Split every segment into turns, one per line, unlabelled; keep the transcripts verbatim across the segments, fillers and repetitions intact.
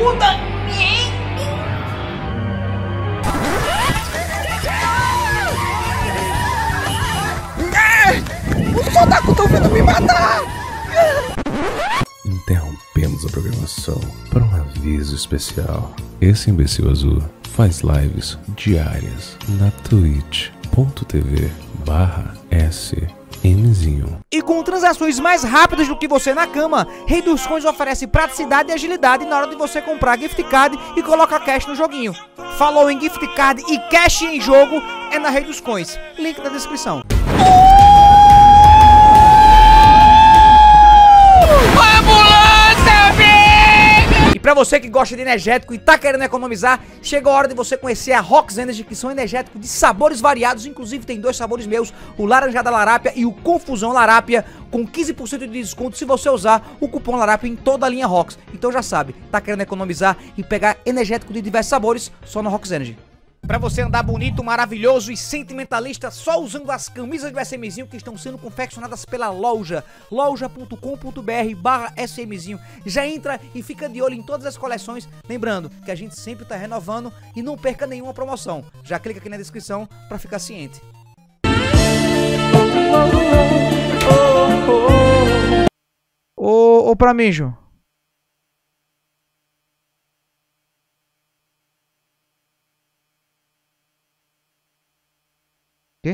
ajuda! Os soldados estão vindo me matar!
Interrompemos a programação para um aviso especial. Esse imbecil azul faz lives diárias na twitch ponto tv barra smzinho.
E com transações mais rápidas do que você na cama, Rei dos Coins oferece praticidade e agilidade na hora de você comprar gift card e colocar cash no joguinho. Falou em gift card e cash em jogo, é na Rei dos Coins. Link na descrição. E pra você que gosta de energético e tá querendo economizar, chegou a hora de você conhecer a Rox Energy, que são energéticos de sabores variados. Inclusive tem dois sabores meus, o Laranjada Larápia e o Confusão Larápia, com quinze por cento de desconto se você usar o cupom Larápia em toda a linha Rox. Então já sabe, tá querendo economizar e pegar energético de diversos sabores, só na Rox Energy. Pra você andar bonito, maravilhoso e sentimentalista só usando as camisas do SMzinho que estão sendo confeccionadas pela loja loja ponto com ponto br barra SMzinho. Já entra e fica de olho em todas as coleções, lembrando que a gente sempre tá renovando e não perca nenhuma promoção. Já clica aqui na descrição pra ficar ciente. Ô, ô pra mim, Ju. Quê?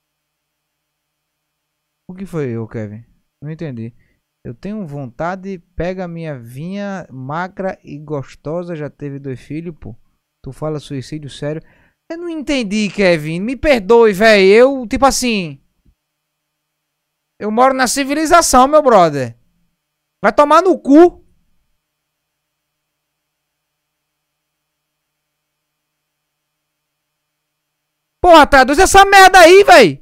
O que foi, ô Kevin? Não entendi. Eu tenho vontade, pega minha vinha magra e gostosa, já teve dois filhos, pô. Tu fala suicídio sério? Eu não entendi, Kevin. Me perdoe, velho. Eu, tipo assim... Eu moro na civilização, meu brother. Vai tomar no cu. Porra, traduz essa merda aí, véi.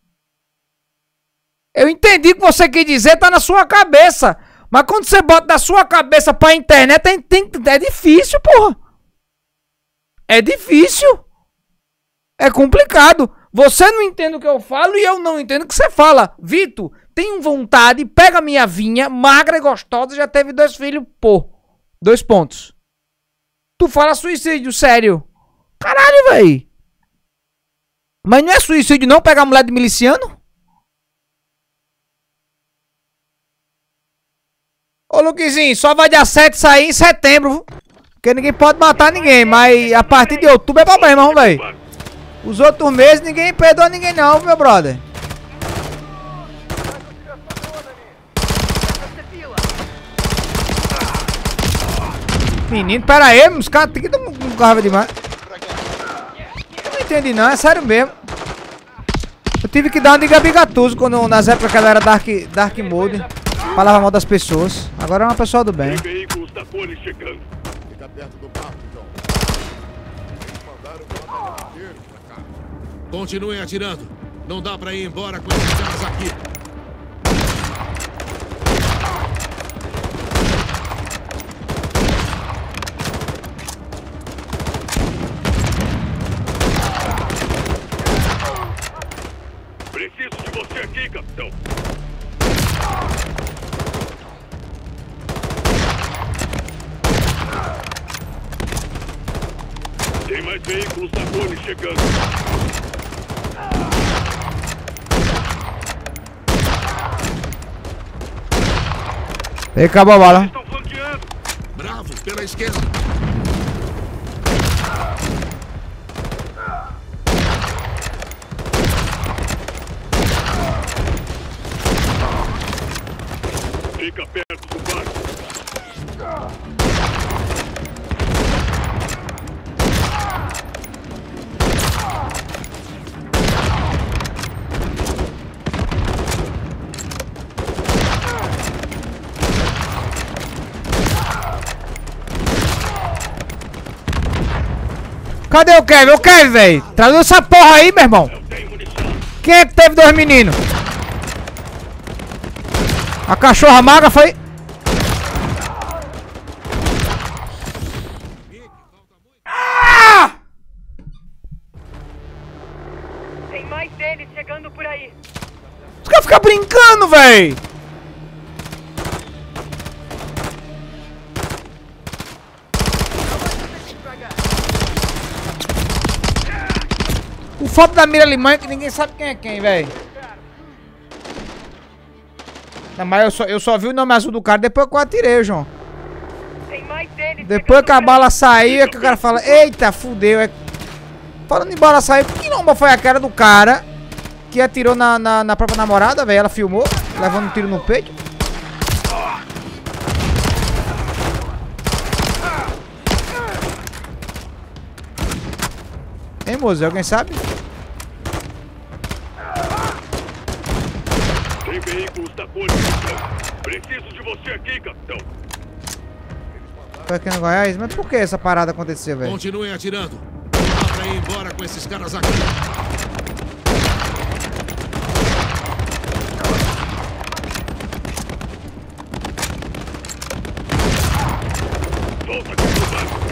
Eu entendi o que você quer dizer, tá na sua cabeça. Mas quando você bota da sua cabeça pra internet, tem, tem, é difícil, porra. É difícil. É complicado. Você não entende o que eu falo e eu não entendo o que você fala. Vitor, tenho vontade, pega minha vinha, magra e gostosa, já teve dois filhos, pô. Dois pontos. Tu fala suicídio, sério. Caralho, véi. Mas não é suicídio não pegar a mulher de miliciano? Ô Luquezinho, só vai dia sete sair em setembro. Porque ninguém pode matar ninguém. Mas a partir de outubro é problema, vamos velho. Os outros meses ninguém perdoa ninguém não, meu brother. Menino, pera aí, os caras tem que dar um carro demais. Não entendi não, é sério mesmo. Eu tive que dar uma de Gabi Gattuso quando nas épocas que ela era Dark, dark Mode. Falava mal das pessoas. Agora é uma pessoa do bem.
Continuem atirando. Não dá pra ir embora com esses caras aqui.
Preciso de você aqui, capitão. Tem mais veículos da Cone chegando.
Ei, acabou a bala.
Estão flanqueando.
Bravo, pela esquerda.
Fica perto do barco.
Cadê o Kevin? O Kevin, velho. Traduz essa porra aí, meu irmão. Quem é que teve dois meninos? A cachorra magra foi... Ah!
Tem mais deles chegando por aí.
Os caras ficam brincando, velho. foto da mira limão que ninguém sabe quem é quem, velho. Não, mas eu só, eu só vi o nome azul do cara depois que eu atirei, João.
Tem mais deles.
Depois que a bala saiu, é que o cara fala, eita, fudeu. É... Falando em bala sair, que bomba foi a cara do cara que atirou na, na, na própria namorada, velho? Ela filmou, levando um tiro no peito. Hein, moço? Alguém sabe?
Tem veículos da polícia. Preciso de você aqui, capitão.
Foi aqui no Goiás? Mas por que essa parada aconteceu, velho?
Continuem atirando. Não dá pra ir embora com esses caras aqui.
Volta aqui pro barco.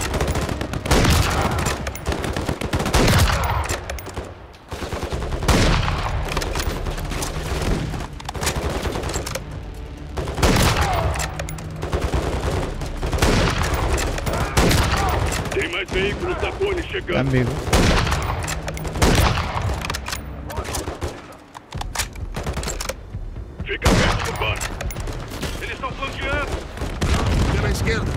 Tem mais veículos da Pony chegando.
Amigo.
Fica perto do barco. Eles estão flanqueando.
Pela esquerda.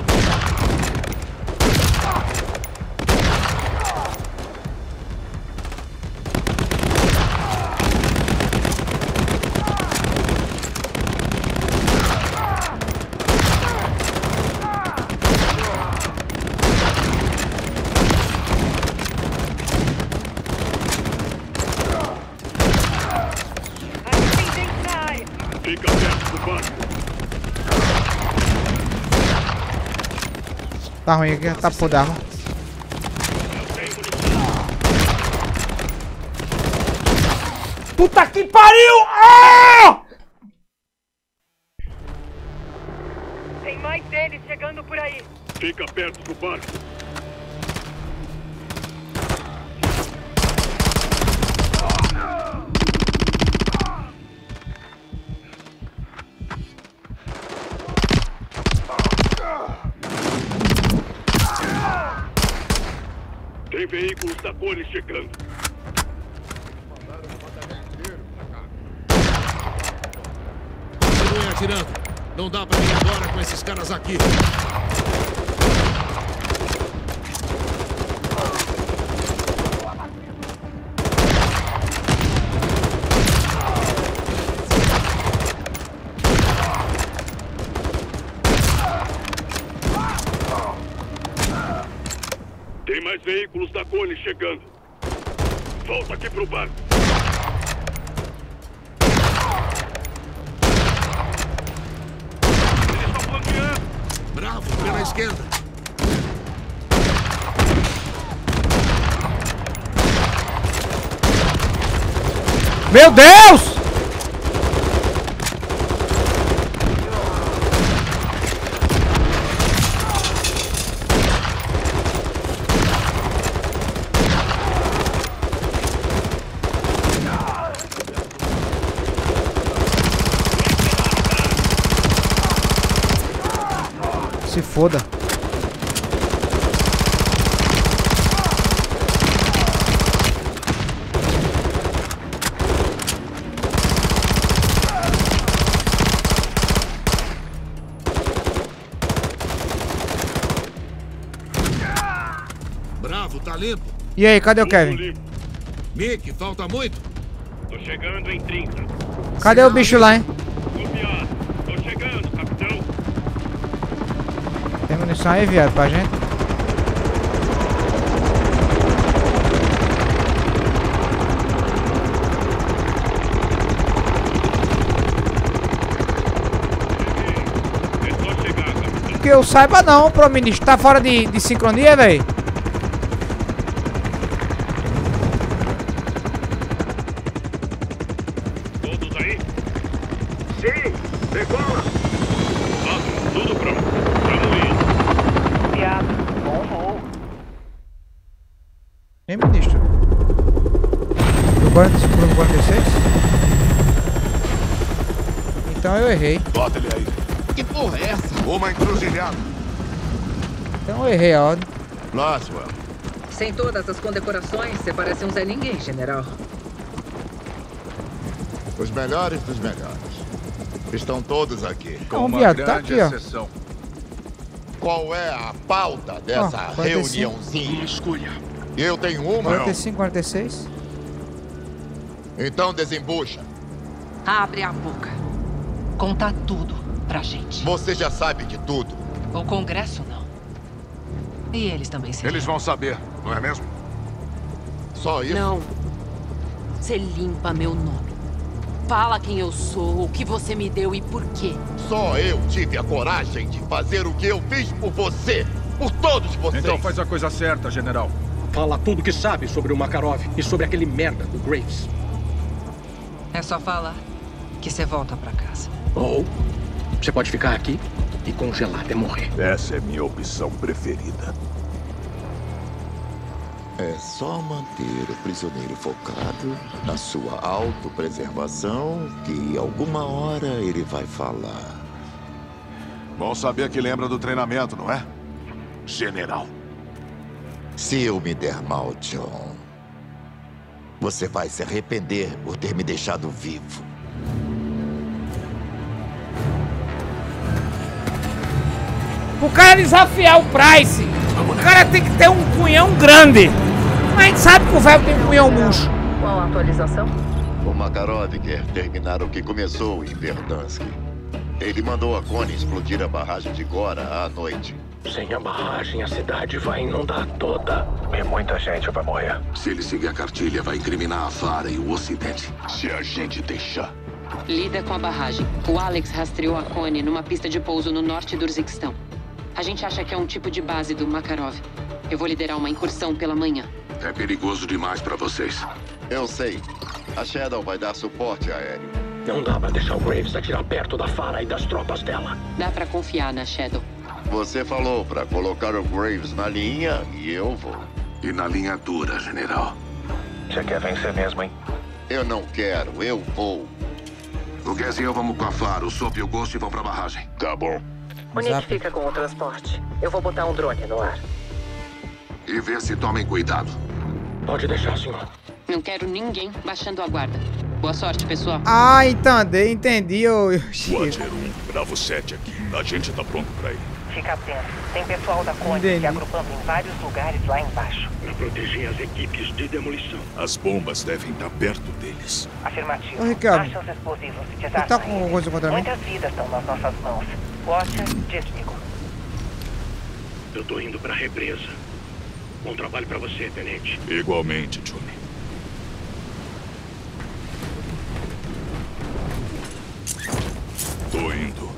Atendente na área.
Fica perto do barco.
Tá ruim aqui, tá por dar. Puta que pariu! Ah!
Tem mais deles chegando por aí.
Fica perto do barco. Tem veículos da Pony chegando.
Continuem atirando. Não dá pra ir embora com esses caras aqui.
Tem mais veículos da Pony chegando. Volta aqui pro barco. Eles estão flanqueando.
Bravo, pela esquerda.
Meu Deus! Se foda.
Bravo, tá limpo.
E aí, cadê o
Tudo
Kevin?
limpo.
Mick, falta muito?
Tô chegando em trinta.
Cadê o bicho lá, hein?
Copiado. Tô chegando, capitão.
Tem munição aí, viado, pra gente?
É só chegar, capitão.
Que eu saiba não, pro ministro. Tá fora de, de sincronia, velho?
Todos aí? Sim, decola. Nossa, tudo pronto. Tamo indo.
Viado. Bom voo.
Hein, ministro? Pro quarenta e cinco, pro quarenta e seis? Então eu errei.
Bota ele aí.
Que porra é essa?
Uma encruzilhada.
Então eu errei a ordem.
Laswell, Sem todas as condecorações, você parece um Zé Ninguém, general.
Os melhores dos melhores. Estão todos aqui.
Com uma viado, tá aqui, ó.
Exceção. Qual é a pauta dessa
oh,
reuniãozinha? Escolha. Eu tenho uma.
quarenta e cinco, quarenta e seis.
Então desembucha.
Abre a boca. Conta tudo pra gente.
Você já sabe de tudo.
O Congresso não. E eles também sabem.
Eles vão saber, não é mesmo? Só isso?
Não. Você limpa meu nome. Fala quem eu sou, o que você me deu e por quê.
Só eu tive a coragem de fazer o que eu fiz por você. Por todos vocês.
Então faz a coisa certa, general. Fala tudo que sabe sobre o Makarov e sobre aquele merda do Graves.
É só falar que você volta pra casa.
Ou você pode ficar aqui e congelar até morrer.
Essa é minha opção preferida.
É só manter o prisioneiro focado na sua autopreservação que alguma hora ele vai falar.
Bom saber que lembra do treinamento, não é? General.
Se eu me der mal, John, você vai se arrepender por ter me deixado vivo.
O cara desafiar o Price, o cara tem que ter um punhão grande. Mas a gente sabe que o velho tem um punhão murcho.
Qual a atualização?
O Makarov quer terminar o que começou em Verdansk. Ele mandou a Connie explodir a barragem de Gora à noite.
Sem a barragem, a cidade vai inundar toda.
E muita gente vai morrer.
Se ele seguir a cartilha, vai incriminar a Fara e o Ocidente.
Se a gente deixar.
Lida com a barragem. O Alex rastreou a Connie numa pista de pouso no norte do Urziquistão. A gente acha que é um tipo de base do Makarov. Eu vou liderar uma incursão pela manhã.
É perigoso demais pra vocês.
Eu sei. A Shadow vai dar suporte aéreo.
Não dá pra deixar o Graves atirar perto da Fara e das tropas dela.
Dá pra confiar na Shadow.
Você falou pra colocar o Graves na linha e eu vou.
E na linha dura, general.
Você quer vencer mesmo, hein?
Eu não quero, eu vou.
O Guess e eu vamos com a Fara, o Sop e o Ghost vão pra barragem.
Tá bom.
O Nick fica com o transporte. Eu vou botar um drone no ar.
E ver se tomem cuidado.
Pode deixar, senhor.
Não quero ninguém baixando a guarda. Boa sorte, pessoal.
Ah, entendi, entendi, ô...
Watcher um, Bravo sete aqui. A gente tá pronto pra ir.
Fica atento. Tem pessoal da Connie se agrupando em vários lugares lá embaixo.
Pra proteger as equipes de demolição. As bombas devem estar perto deles.
Afirmativo.
Ô, Ricardo,
Acha os explosivos e
Você
desarma
tá com alguma coisa contra mim?
Muitas vidas estão nas nossas mãos. Watcher, desligo.
Eu tô indo pra represa. Bom trabalho pra você, tenente. Igualmente, Johnny. Tô indo.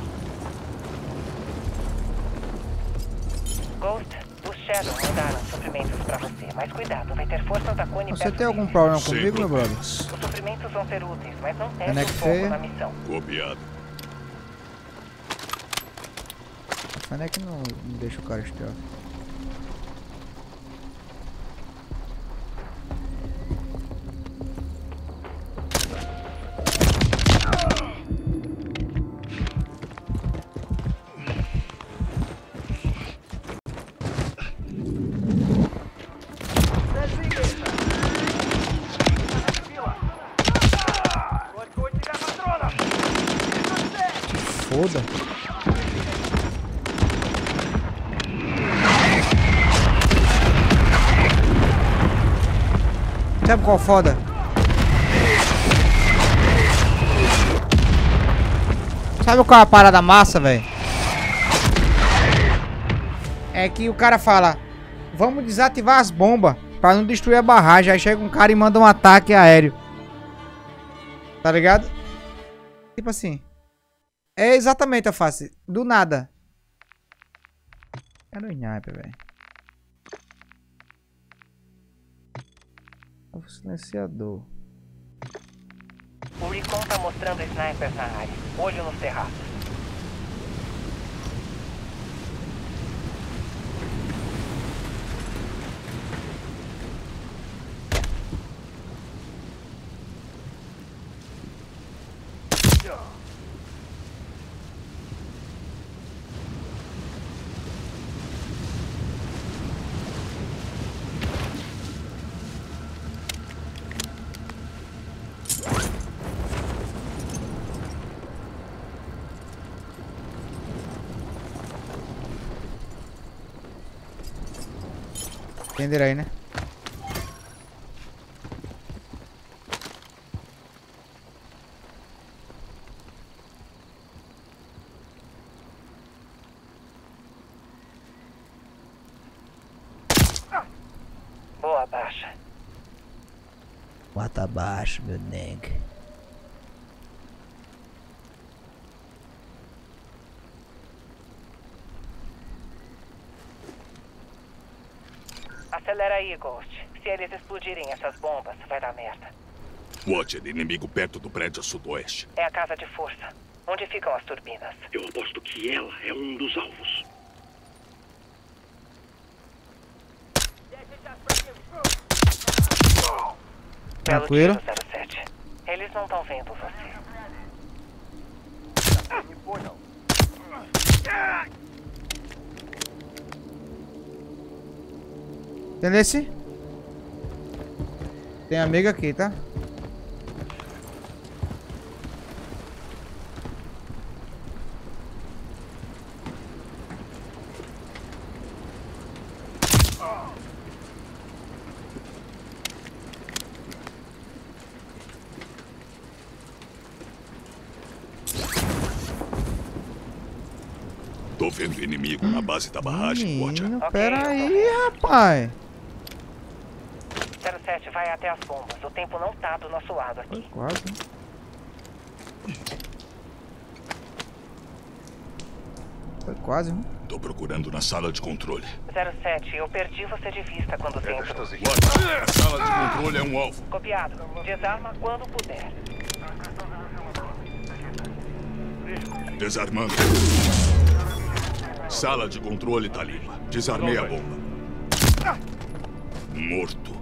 Ghost, os Shadow mandaram suprimentos pra você, mas cuidado, vai ter forças da Connie.
Você tem algum problema
Sem
comigo, meu brother?
Os suprimentos vão ser úteis, mas não tem
Fennec
fogo
feia.
na missão.
Copiado.
A Fennec não, não deixa o cara espiar. Foda. Sabe qual foda? Sabe qual é a parada massa, velho? É que o cara fala: vamos desativar as bombas pra não destruir a barragem. Aí chega um cara e manda um ataque aéreo. Tá ligado? Tipo assim. É exatamente a face. Do nada. Era o sniper, velho. O silenciador.
O Recon tá mostrando snipers na área. Olho nos terraços.
Entenderam aí, né?
Boa, baixa.
Bota abaixo, meu neg.
Acelera aí, Ghost. Se eles explodirem essas bombas, vai dar merda.
Watcher, inimigo perto do prédio a sudoeste.
É a casa de força. Onde ficam as turbinas?
Eu aposto que ela é um dos alvos.
Tranquilo.
Belo tiro, zero sete. Eles não estão vendo você.
Entendesse? Tem amigo aqui, tá?
Tô vendo inimigo na base da barragem, Watcher.
Menino, pera aí, rapaz.
zero sete, vai até as bombas. O tempo não tá do nosso lado aqui.
Quase. Foi quase, hein?
Tô procurando na sala de controle.
zero sete, eu perdi você de vista quando você entrou.
Watcher, a sala de controle é um alvo.
Copiado. Desarma quando puder.
Desarmando. Sala de controle tá limpa. Desarmei a bomba. Morto.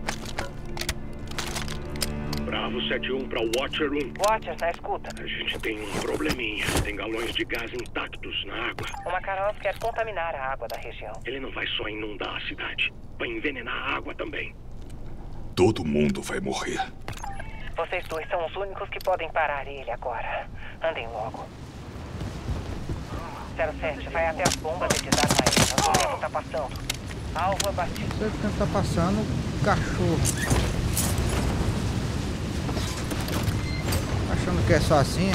Bravo sete um para Watcher um.
Watcher, na escuta.
A gente tem um probleminha. Tem galões de gás intactos na água.
O Makarov quer contaminar a água da região.
Ele não vai só inundar a cidade. Vai envenenar a água também.
Todo mundo vai morrer.
Vocês dois são os únicos que podem parar ele agora. Andem logo. zero sete, vai até as bombas e desarma eles. O tempo tá passando. Alvo abatido.
Não sei o que tá passando, cachorro. Achando que é só assim?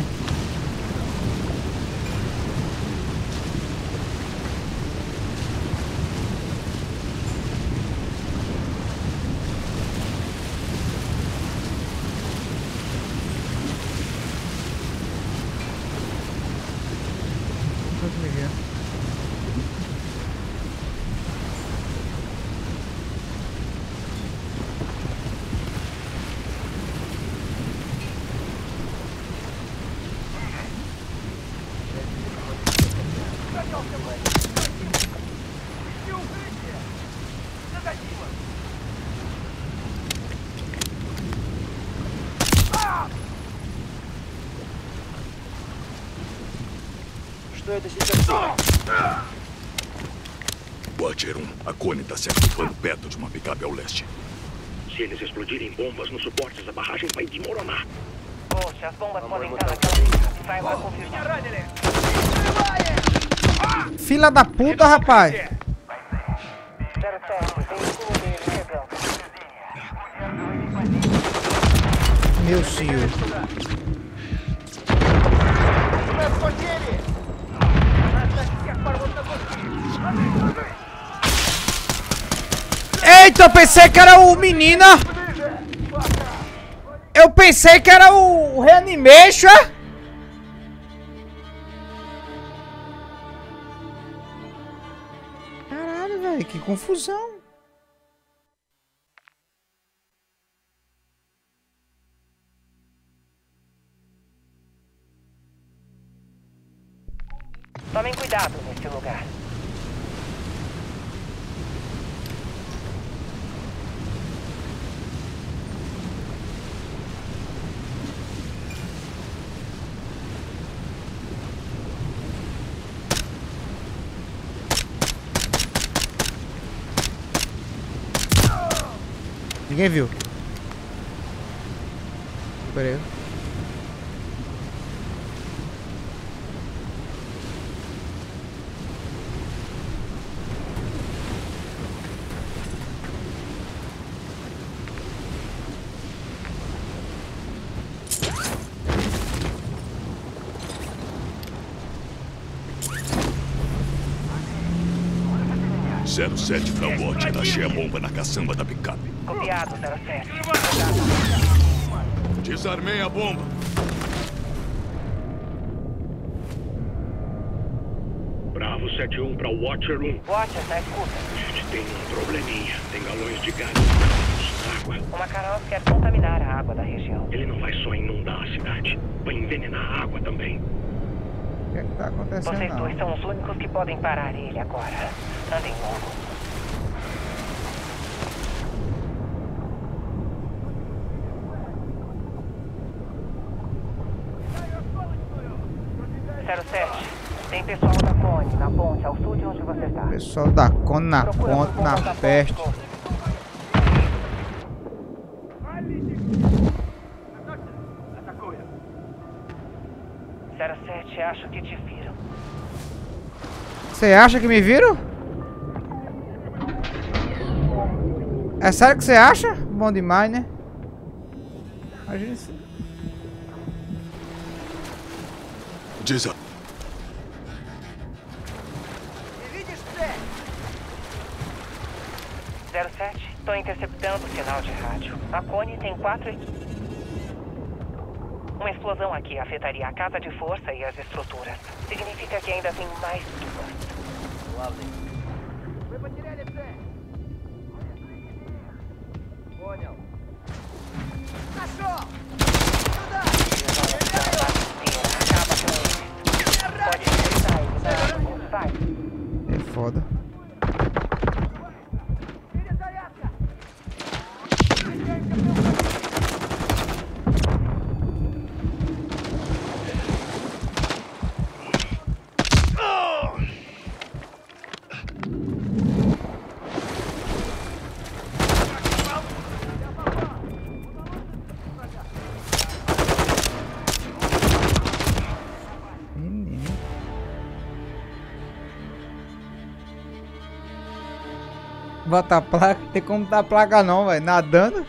Watcher um, a Connie tá se ativando perto de uma picape ao leste.
Se eles explodirem bombas nos suportes, a barragem vai desmoronar.
Ghost, as bombas podem estar naquela picape. Vai lá confirmar.
Filha da puta, rapaz.
zero sete, veículo dele chegando.
Meu senhor. Eita, eu pensei que era o menina. Eu pensei que era o Reanimation. Caralho, velho, que confusão.
Tomem cuidado nesse lugar.
Ninguém viu. Pera aí.
zero sete pra Watcher. Achei a bomba na caçamba da picape.
Copiado, zero sete.
Desarmei a bomba.
Bravo sete um pra Watcher um.
Watcher, tá escuta.
A gente tem um probleminha. Tem galões de gás e água.
O Makarov quer contaminar a água da região.
Ele não vai só inundar a cidade. Vai envenenar a água também.
O que é que tá acontecendo?
Vocês
não?
dois são os únicos que podem parar ele agora. Andem logo. zero sete. Tem pessoal da Cone na ponte ao sul de onde você está.
Pessoal da Cone na ponte, na peste.
zero sete, acho que te viram.
Você acha que me viram? É sério que você acha? Bom demais, né? Imagina isso.
Desa...
zero sete, tô interceptando o sinal de rádio. A Cone tem quatro... Uma explosão aqui afetaria a casa de força e as estruturas. Significa que ainda tem mais duas.
É foda. Bota a placa, tem como dar placa não, velho. Nadando.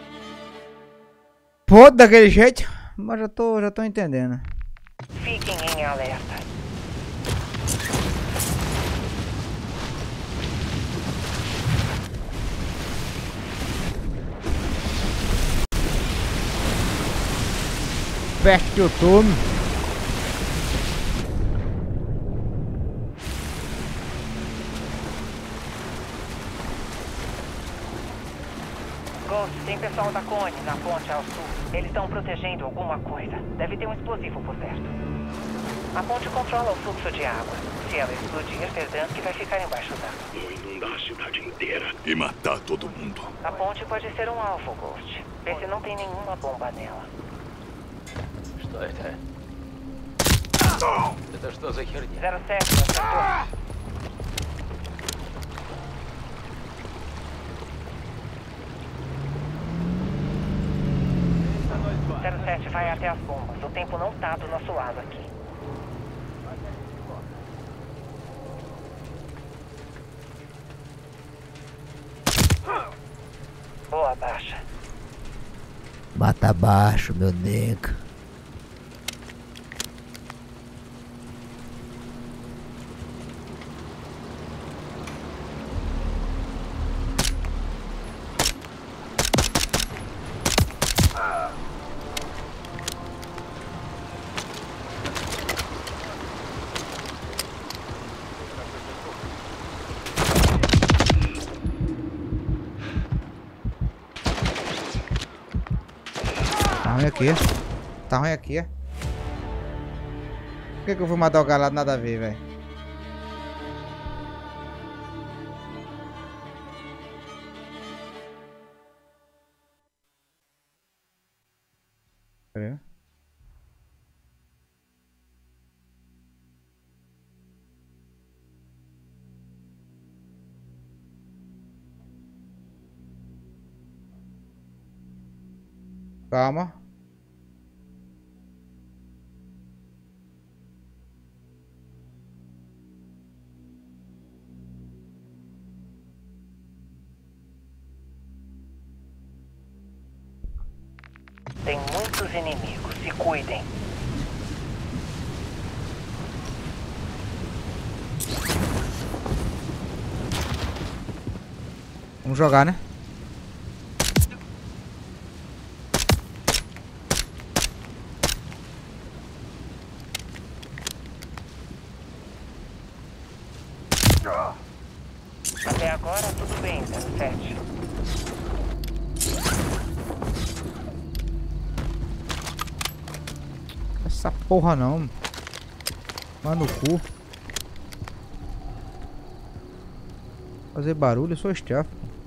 Pô, daquele jeito. Mas já tô, já tô entendendo.
Fiquem em alerta.
Peste de outono.
Tem pessoal da Cone na ponte ao sul. Eles estão protegendo alguma coisa. Deve ter um explosivo por perto. A ponte controla o fluxo de água. Se ela explodir, Verdansk vai ficar embaixo d'água.
Vou inundar a cidade inteira.
E matar todo mundo.
A ponte pode ser um alvo, Ghost. Vê se não tem nenhuma bomba nela.
Что это? Это что за херня?
zero sete, acertou. zero sete, vai até as bombas. O tempo não tá do nosso lado aqui. Boa, baixa.
Bata abaixo, meu nego. Tá ruim aqui. Tá ruim aqui. Por que que eu vou matar o galado? Nada a ver, velho. Peraí. Calma.
Tem muitos inimigos, se cuidem.
Vamos jogar, né?
Até agora, tudo bem, zero sete.
Essa porra não. Mano, no cu. Fazer barulho, eu sou stealth.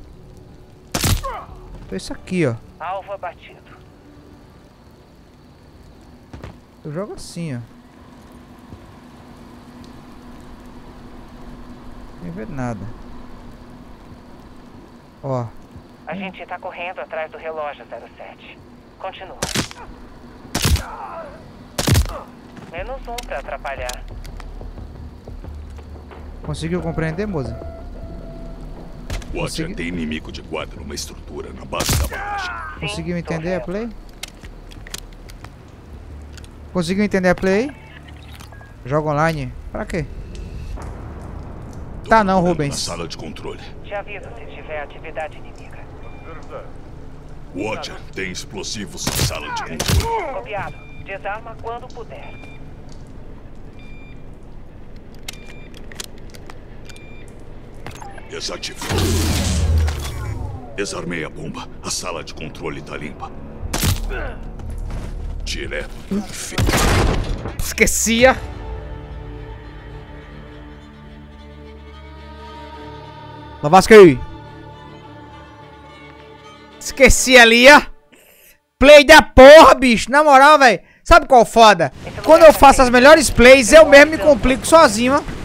Então isso aqui, ó.
Alvo abatido.
Eu jogo assim, ó. Sem ver nada. Ó.
A gente tá correndo atrás do relógio, zero sete. Continua. Menos um pra atrapalhar.
Conseguiu compreender, moça?
Watcher, tem inimigo de guarda numa estrutura na base da barragem.
Conseguiu entender a play? Conseguiu entender a play? Joga online? Pra quê? Tá não, Rubens.
Na sala de controle.
Te aviso se tiver atividade inimiga.
Watcher, tem explosivos na sala de controle.
Copiado. Desarma quando puder.
Desativou. Desarmei a bomba. A sala de controle tá limpa. Direto no inferno.
Esquecia. Lavasquei. Esqueci ali, ó. Play da porra, bicho. Na moral, velho. Sabe qual foda? Quando eu faço as melhores plays, eu mesmo me complico sozinho, ó.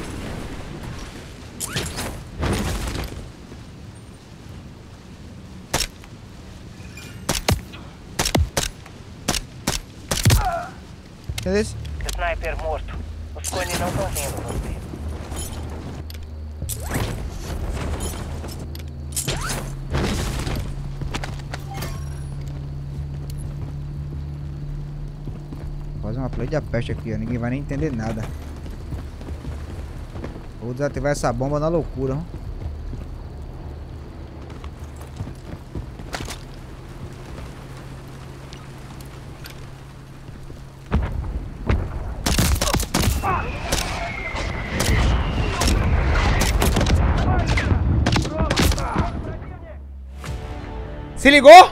Entendeu?
Sniper morto. Os cones não estão vendo você.
Fazer uma play da peste aqui, ó. Ninguém vai nem entender nada. Vou desativar essa bomba na loucura, ó. Se ligou?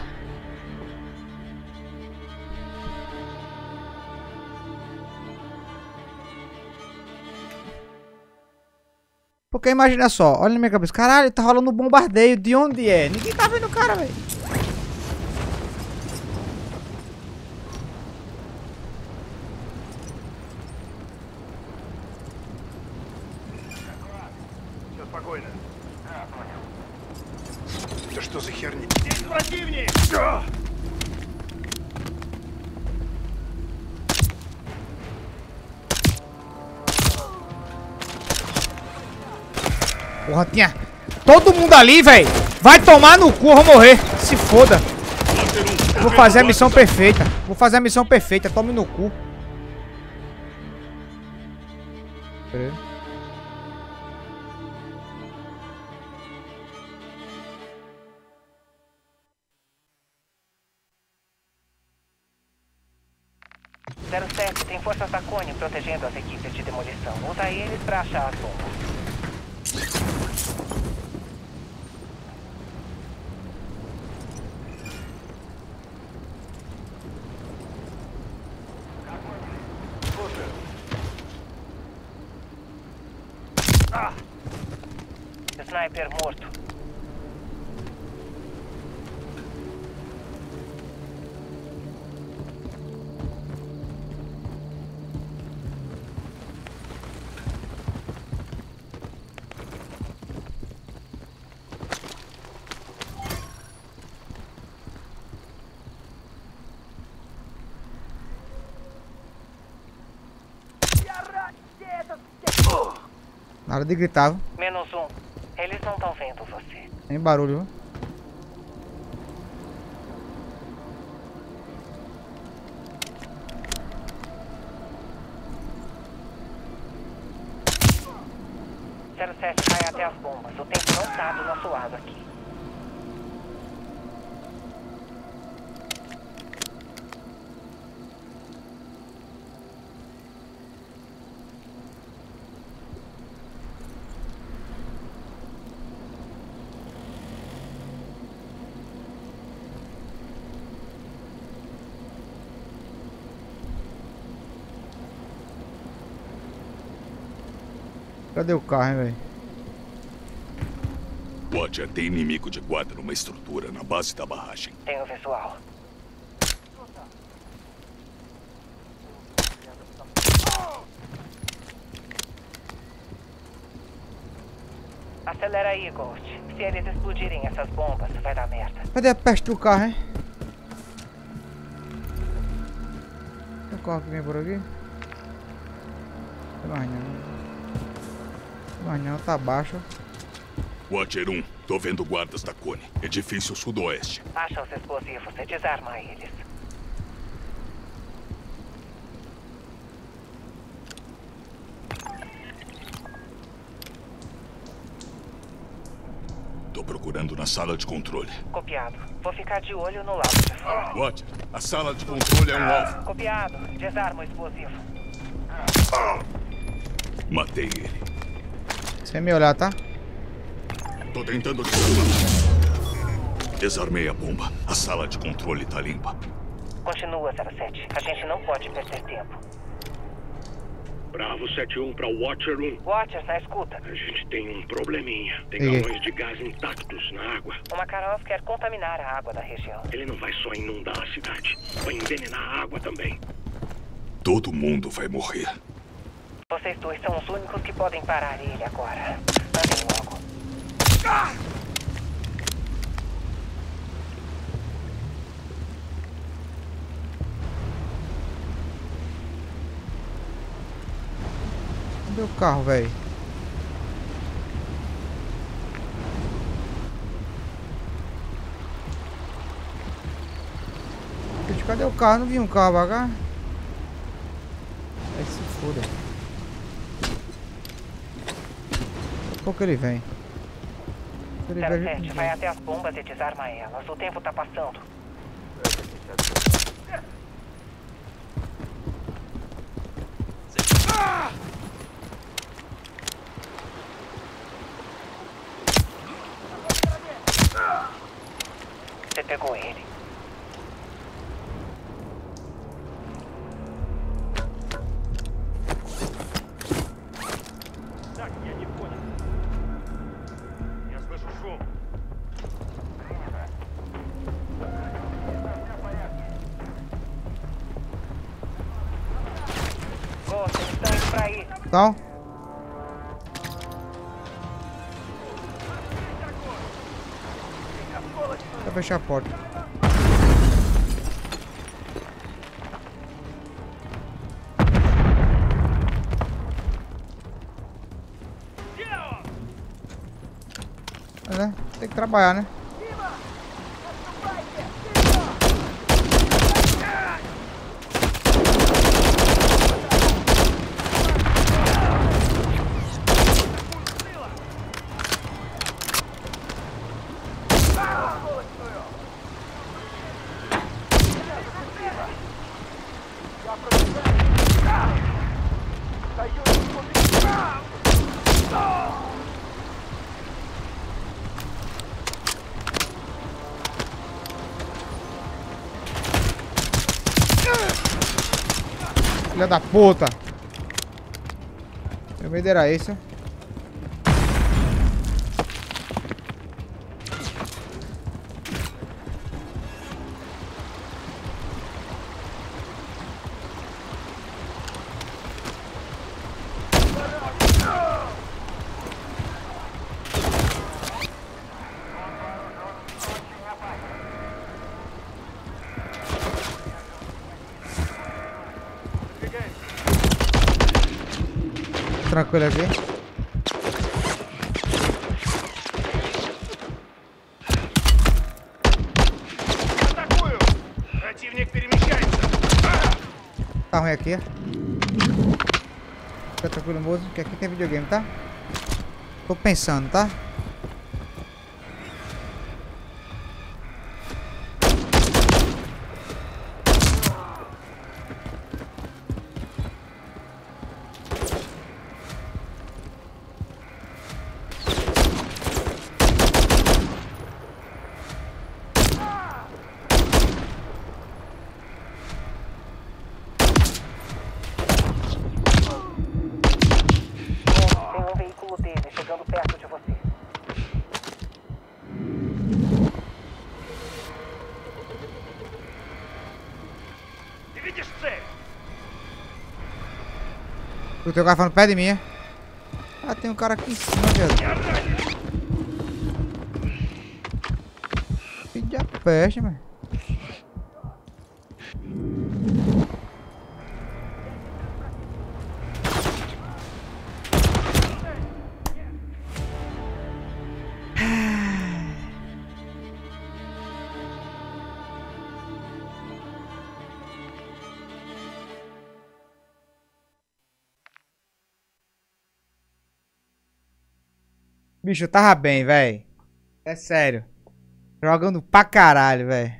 Porque imagina só, olha na minha cabeça. Caralho, tá rolando um bombardeio. De onde é? Ninguém tá vendo o cara, velho.
Да что за херня? Здесь противник!
Porra, tinha todo mundo ali, velho. Vai tomar no cu, eu vou morrer. Se foda. Vou fazer a missão perfeita. Vou fazer a missão perfeita. Tome no cu. Pera aí.
zero sete, tem forças da Cone protegendo as equipes de demolição. Usa eles pra achar as bombas. Ah! Sniper morto.
Na hora de gritar.
Menos um. Eles não estão vendo você.
Sem barulho.
zero sete vai até as bombas. O tempo não tá do nosso lado aqui.
Cadê o carro, hein, velho?
Watcher, tem inimigo de guarda numa estrutura na base da barragem.
Tenho visual. Acelera aí, Ghost. Se eles explodirem essas bombas, vai dar merda.
Cadê a peste do carro, hein? Tem um carro que vem por aqui? Tem mais não. Tem mais não, tá baixo.
Watcher um, tô vendo guardas da Cone. Edifício sudoeste.
Acha os explosivos e desarma eles.
Tô procurando na sala de controle.
Copiado. Vou ficar de olho no lado de fora.
Watcher, a sala de controle é um alvo.
Copiado. Desarma o explosivo.
Matei ele.
Sem me olhar, tá?
Tô tentando desarmar. Desarmei a bomba. A sala de controle tá limpa.
Continua, zero sete. A gente não pode perder tempo.
Bravo sete um para Watcher um.
Watcher, na escuta.
A gente tem um probleminha. Tem
E?
galões de gás intactos na água.
O Makarov quer contaminar a água da região.
Ele não vai só inundar a cidade. Vai envenenar a água também.
Todo mundo vai morrer.
Vocês dois são os únicos que podem parar ele agora. Andem logo. Ah!
Cadê o carro, velho? Cadê o carro? Não vi um carro pra cá? Aí se foda. Daqui a pouco ele vem. Ele
zero
vem...
sete, vai até as bombas e desarma elas. O tempo tá passando. Ah! Você pegou ele.
Então. Vou fechar a porta. Mas, né? Tem que trabalhar, né? Filha da puta! Meu medo era esse. Tranquilo aqui. Tá ruim aqui. Fica tranquilo, moço, que aqui tem videogame, tá? Tô pensando, tá? Escutei o cara falando perto de mim, é? Ah, tem um cara aqui em cima, velho. Filho da peste, mano. Bicho, eu tava bem, velho. É sério. Jogando pra caralho, velho.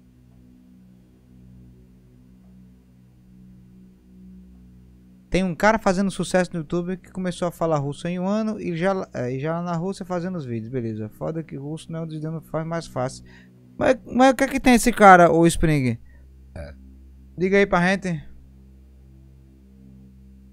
Tem um cara fazendo sucesso no YouTube que começou a falar russo em um ano e já, é, já lá na Rússia fazendo os vídeos, beleza. Foda que russo não é um dos idiomas que faz mais fácil. Mas, mas o que é que tem esse cara, o Spring? É. Diga aí pra gente.